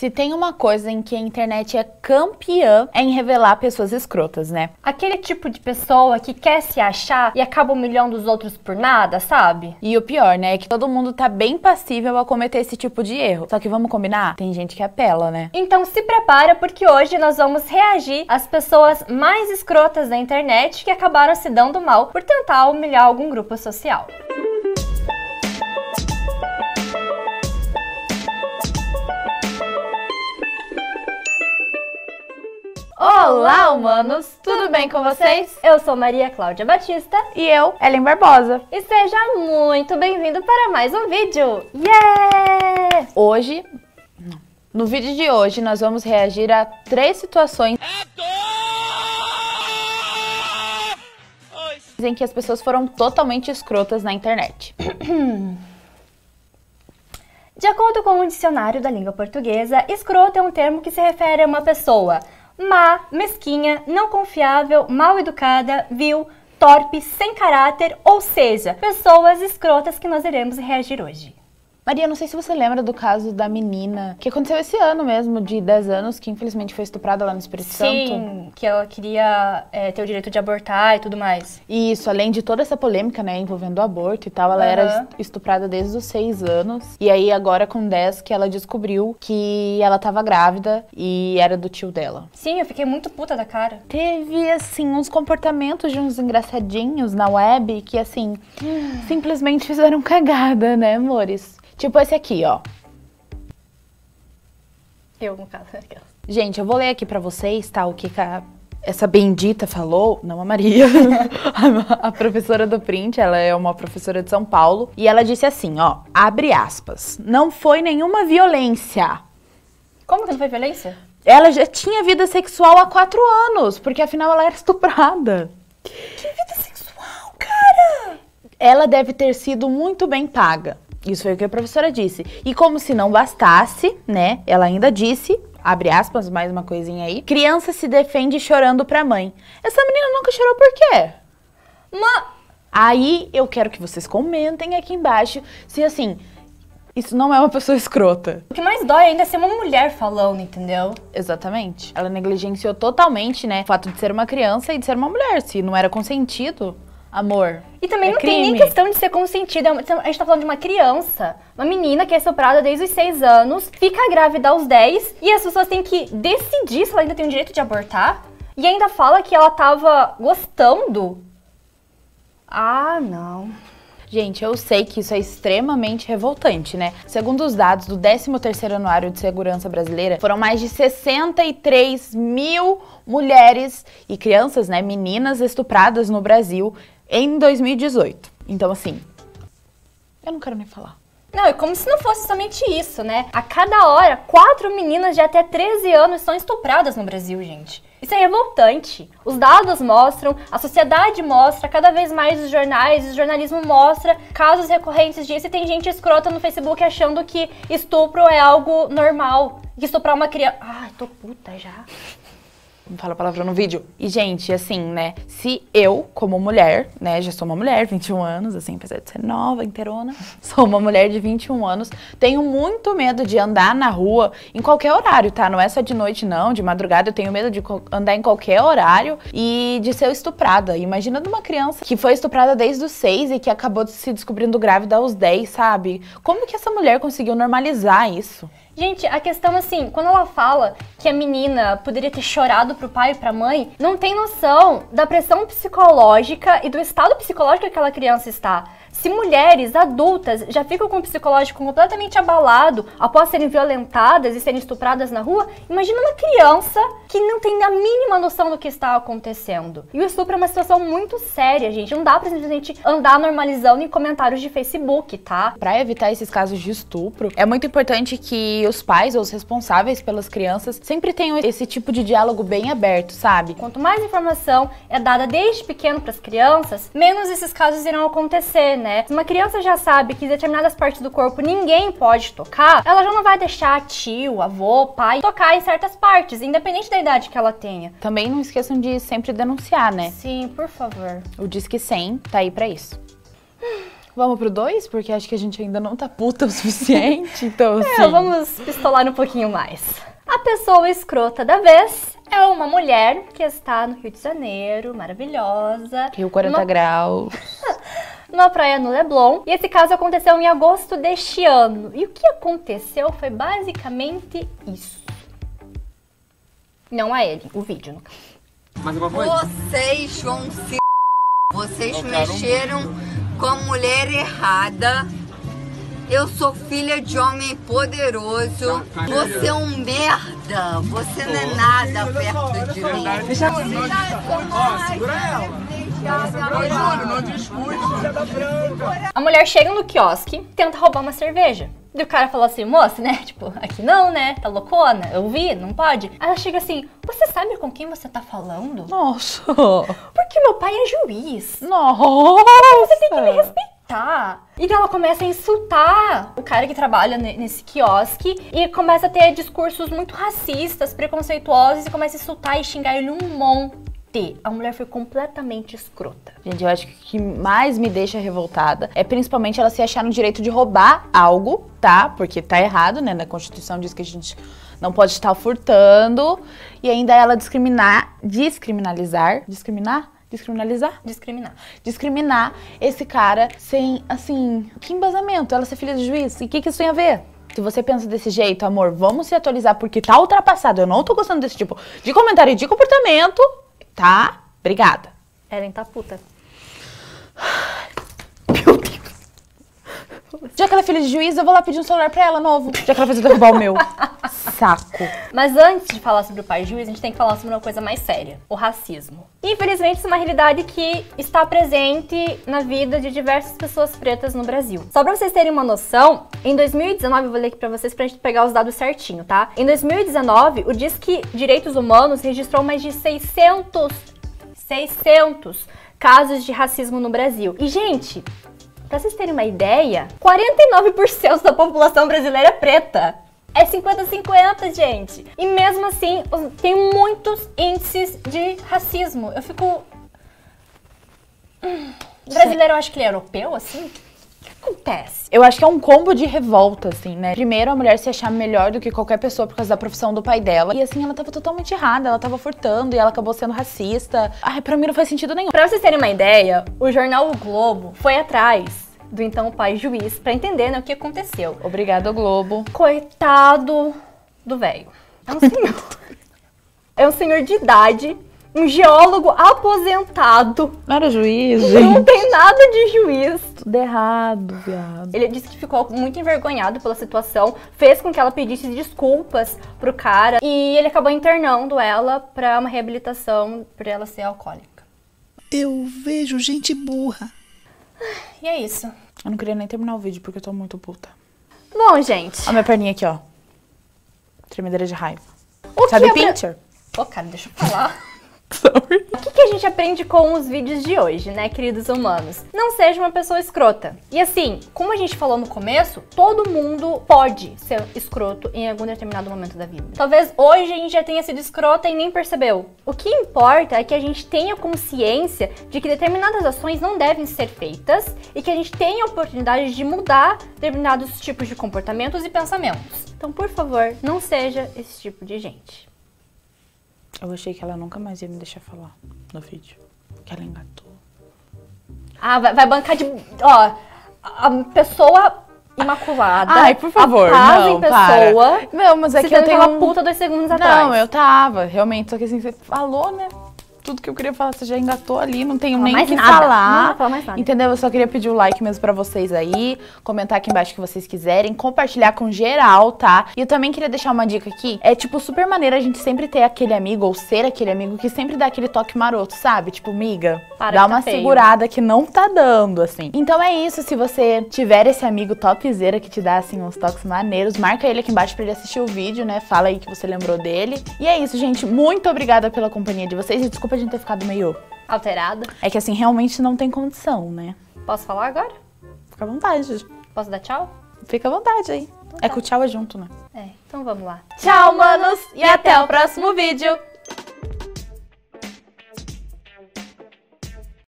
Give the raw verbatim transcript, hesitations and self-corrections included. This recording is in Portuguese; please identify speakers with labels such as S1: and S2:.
S1: Se tem uma coisa em que a internet é campeã, é em revelar pessoas escrotas, né?
S2: Aquele tipo de pessoa que quer se achar e acaba humilhando os outros por nada, sabe?
S1: E o pior, né, é que todo mundo tá bem passível a cometer esse tipo de erro. Só que vamos combinar? Tem gente que apela, né?
S2: Então se prepara, porque hoje nós vamos reagir às pessoas mais escrotas da internet que acabaram se dando mal por tentar humilhar algum grupo social.
S1: Olá, humanos! Tudo bem com vocês?
S2: Eu sou Maria Cláudia Batista.
S1: E eu, Ellen Barbosa.
S2: E seja muito bem-vindo para mais um vídeo! Yeah!
S1: Hoje, no vídeo de hoje, nós vamos reagir a três situações em que as pessoas foram totalmente escrotas na internet.
S2: De acordo com o dicionário da língua portuguesa, escroto é um termo que se refere a uma pessoa má, mesquinha, não confiável, mal educada, vil, torpe, sem caráter, ou seja, pessoas escrotas que nós iremos reagir hoje.
S1: Maria, não sei se você lembra do caso da menina que aconteceu esse ano mesmo, de dez anos, que infelizmente foi estuprada lá no Espírito Santo.
S2: Sim, que ela queria é, ter o direito de abortar e tudo mais.
S1: Isso, além de toda essa polêmica, né, envolvendo o aborto e tal, ela uhum. era estuprada desde os seis anos. E aí agora com dez que ela descobriu que ela tava grávida e era do tio dela.
S2: Sim, eu fiquei muito puta da cara.
S1: Teve, assim, uns comportamentos de uns engraçadinhos na web que, assim, hum. simplesmente fizeram cagada, né, amores? Tipo esse aqui, ó.
S2: Eu, no caso.
S1: Gente, eu vou ler aqui pra vocês, tá? O que a, essa bendita falou. Não a Maria. a, a professora do print, ela é uma professora de São Paulo. E ela disse assim, ó. Abre aspas. Não foi nenhuma violência.
S2: Como que não foi violência?
S1: Ela já tinha vida sexual há quatro anos. Porque afinal ela era estuprada.
S2: Que vida sexual, cara?
S1: Ela deve ter sido muito bem paga. Isso foi o que a professora disse. E como se não bastasse, né? Ela ainda disse, abre aspas, mais uma coisinha aí. Criança se defende chorando pra mãe. Essa menina nunca chorou por quê?
S2: Ma...
S1: Aí eu quero que vocês comentem aqui embaixo se, assim, isso não é uma pessoa escrota.
S2: O que mais dói ainda é ser uma mulher falando, entendeu?
S1: Exatamente. Ela negligenciou totalmente, né? O fato de ser uma criança e de ser uma mulher. Se não era consentido... Amor.
S2: E também
S1: é
S2: não
S1: crime.
S2: tem nem questão de ser consentida. A gente tá falando de uma criança, uma menina que é estuprada desde os seis anos, fica grávida aos dez, e as pessoas têm que decidir se ela ainda tem o direito de abortar. E ainda fala que ela tava gostando. Ah, não.
S1: Gente, eu sei que isso é extremamente revoltante, né? Segundo os dados do décimo terceiro Anuário de Segurança Brasileira, foram mais de sessenta e três mil mulheres e crianças, né, meninas estupradas no Brasil em dois mil e dezoito. Então, assim, eu não quero nem falar.
S2: Não, é como se não fosse somente isso, né? A cada hora, quatro meninas de até treze anos são estupradas no Brasil, gente. Isso é revoltante. Os dados mostram, a sociedade mostra, cada vez mais os jornais, o jornalismo mostra casos recorrentes disso, e tem gente escrota no Facebook achando que estupro é algo normal. Que estuprar uma criança... Ai, tô puta já.
S1: Não fala a palavra no vídeo. E, gente, assim, né, se eu, como mulher, né, já sou uma mulher, vinte e um anos, assim, apesar de ser nova, inteirona, sou uma mulher de vinte e um anos, tenho muito medo de andar na rua em qualquer horário, tá? Não é só de noite, não, de madrugada, eu tenho medo de andar em qualquer horário e de ser estuprada. Imagina de uma criança que foi estuprada desde os seis e que acabou se descobrindo grávida aos dez, sabe? Como que essa mulher conseguiu normalizar isso?
S2: Gente, a questão assim, quando ela fala que a menina poderia ter chorado pro pai e pra mãe, não tem noção da pressão psicológica e do estado psicológico que aquela criança está. Se mulheres adultas já ficam com o psicológico completamente abalado após serem violentadas e serem estupradas na rua, imagina uma criança que não tem a mínima noção do que está acontecendo. E o estupro é uma situação muito séria, gente. Não dá pra simplesmente andar normalizando em comentários de Facebook, tá?
S1: Pra evitar esses casos de estupro, é muito importante que os pais ou os responsáveis pelas crianças sempre tenham esse tipo de diálogo bem aberto, sabe?
S2: Quanto mais informação é dada desde pequeno pras crianças, menos esses casos irão acontecer, né? Se uma criança já sabe que determinadas partes do corpo ninguém pode tocar, ela já não vai deixar tio, avô, pai tocar em certas partes, independente da idade que ela tenha.
S1: Também não esqueçam de sempre denunciar, né?
S2: Sim, por favor.
S1: O Disque cem tá aí pra isso. Vamos pro dois? Porque acho que a gente ainda não tá puta o suficiente, então assim...
S2: É, vamos pistolar um pouquinho mais. A pessoa escrota da vez é uma mulher que está no Rio de Janeiro, maravilhosa.
S1: Rio quarenta
S2: numa...
S1: graus.
S2: numa praia no Leblon. E esse caso aconteceu em agosto deste ano. E o que aconteceu foi basicamente isso. Não a ele, o vídeo, no caso.
S3: Mais uma coisa?
S4: Vocês vão se... Vocês mexeram com a mulher errada. Eu sou filha de homem poderoso. Você é um merda. Você não é nada perto de mim.
S3: Deixa eu segura ela. Não discute.
S2: A mulher chega no quiosque e tenta roubar uma cerveja. E o cara fala assim, moça, né? Tipo, aqui não, né? Tá loucona? Eu vi, não pode. Aí ela chega assim, você sabe com quem você tá falando?
S1: Nossa!
S2: Porque meu pai é juiz.
S1: Nossa!
S2: Você tem que me respeitar. E ela começa a insultar o cara que trabalha nesse quiosque e começa a ter discursos muito racistas, preconceituosos e começa a insultar e xingar ele um monte. A mulher foi completamente escrota.
S1: Gente, eu acho que o que mais me deixa revoltada é principalmente ela se achar no direito de roubar algo, tá? Porque tá errado, né? Na Constituição diz que a gente não pode estar furtando. E ainda ela discriminar, descriminalizar, discriminar? Descriminalizar?
S2: Discriminar.
S1: Discriminar esse cara sem, assim, que embasamento? Ela ser filha de juiz? E o que, que isso tem a ver? Se você pensa desse jeito, amor, vamos se atualizar porque tá ultrapassado. Eu não tô gostando desse tipo de comentário e de comportamento. Tá? Obrigada.
S2: Ellen tá puta.
S1: Meu Deus. Já que ela é filha de juiz, eu vou lá pedir um celular pra ela novo. Já que ela fez eu derrubar o meu. Saco.
S2: Mas antes de falar sobre o pai juiz, a gente tem que falar sobre uma coisa mais séria. O racismo. Infelizmente, isso é uma realidade que está presente na vida de diversas pessoas pretas no Brasil. Só pra vocês terem uma noção, em dois mil e dezenove, eu vou ler aqui pra vocês pra gente pegar os dados certinho, tá? Em dois mil e dezenove, o Disque Direitos Humanos registrou mais de seiscentos, seiscentos casos de racismo no Brasil. E, gente, pra vocês terem uma ideia, quarenta e nove por cento da população brasileira é preta. É cinquenta a cinquenta, gente. E mesmo assim, tem muitos índices de racismo. Eu fico... Hum, brasileiro, eu acho que ele é europeu, assim? O que acontece?
S1: Eu acho que é um combo de revolta, assim, né? Primeiro, a mulher se achar melhor do que qualquer pessoa por causa da profissão do pai dela. E assim, ela tava totalmente errada, ela tava furtando e ela acabou sendo racista. Ai, pra mim não faz sentido nenhum.
S2: Pra vocês terem uma ideia, o jornal O Globo foi atrás do então pai juiz pra entender, né, o que aconteceu.
S1: Obrigada, Globo.
S2: Coitado do velho. É um senhor. É um senhor de idade, um geólogo aposentado.
S1: Não era juiz, gente.
S2: Não tem nada de juiz.
S1: Tudo errado, viado.
S2: Ele disse que ficou muito envergonhado pela situação, fez com que ela pedisse desculpas pro cara e ele acabou internando ela pra uma reabilitação por ela ser alcoólica.
S5: Eu vejo gente burra.
S2: E é isso.
S1: Eu não queria nem terminar o vídeo porque eu tô muito puta.
S2: Bom, gente.
S1: Ó, minha perninha aqui, ó. Tremedeira de raiva.
S2: O
S1: Sabe
S2: que é pra...
S1: pincher?
S2: Pô, cara, deixa eu falar.
S1: Sorry.
S2: O que, que a gente aprende com os vídeos de hoje, né, queridos humanos? Não seja uma pessoa escrota. E assim, como a gente falou no começo, todo mundo pode ser escroto em algum determinado momento da vida. Talvez hoje a gente já tenha sido escrota e nem percebeu. O que importa é que a gente tenha consciência de que determinadas ações não devem ser feitas e que a gente tenha a oportunidade de mudar determinados tipos de comportamentos e pensamentos. Então, por favor, não seja esse tipo de gente.
S1: Eu achei que ela nunca mais ia me deixar falar no vídeo. Que ela engatou.
S2: Ah, vai, vai bancar de... Ó, a pessoa imaculada.
S1: Ai, por favor,
S2: a paz
S1: não,
S2: em pessoa.
S1: para. Não, mas é
S2: Você
S1: que eu tenho
S2: uma
S1: um...
S2: puta dois segundos atrás.
S1: Não, eu tava, realmente. Só que assim, você falou, né? Tudo que eu queria falar, você já engatou ali, não tenho
S2: Fala
S1: nem o
S2: mais
S1: que
S2: nada.
S1: falar.
S2: Não vai falar mais nada.
S1: Entendeu? Eu só queria pedir o like mesmo pra vocês aí, comentar aqui embaixo o que vocês quiserem, compartilhar com geral, tá? E eu também queria deixar uma dica aqui, é tipo super maneiro a gente sempre ter aquele amigo, ou ser aquele amigo que sempre dá aquele toque maroto, sabe? Tipo, miga,
S2: Para
S1: dá
S2: que tá
S1: uma
S2: feio.
S1: segurada que não tá dando, assim. Então é isso, se você tiver esse amigo topzera que te dá, assim, uns toques maneiros, marca ele aqui embaixo pra ele assistir o vídeo, né? Fala aí que você lembrou dele. E é isso, gente, muito obrigada pela companhia de vocês e desculpa a gente ter ficado meio...
S2: Alterada.
S1: É que assim, realmente não tem condição, né?
S2: Posso falar agora?
S1: Fica à vontade.
S2: Posso dar tchau?
S1: Fica à vontade aí. É que o tchau é junto, né?
S2: É, então vamos lá.
S1: Tchau, manos! E até o próximo vídeo!